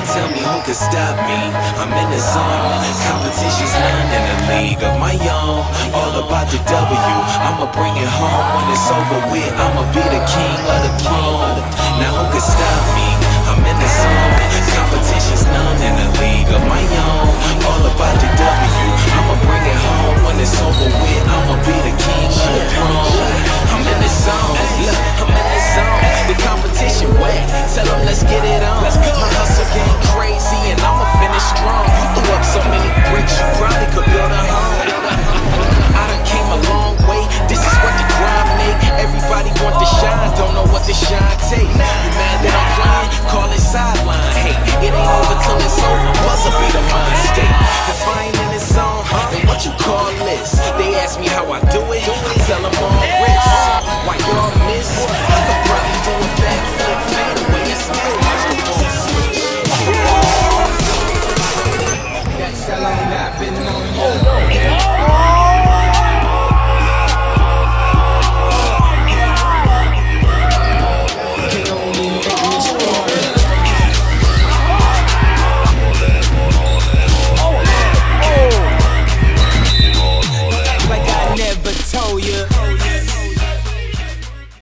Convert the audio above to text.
tell me who can stop me. I'm in the zone, competition's none in a league of my own. All about the W, I'ma bring it home. When it's over with, I'ma be the king of the throne. Now who can stop me? I'm in the zone, competition's none in a league of my own. All about the W, I'ma bring it home. When it's over with, I'ma be the king of the throne. I'm in the zone.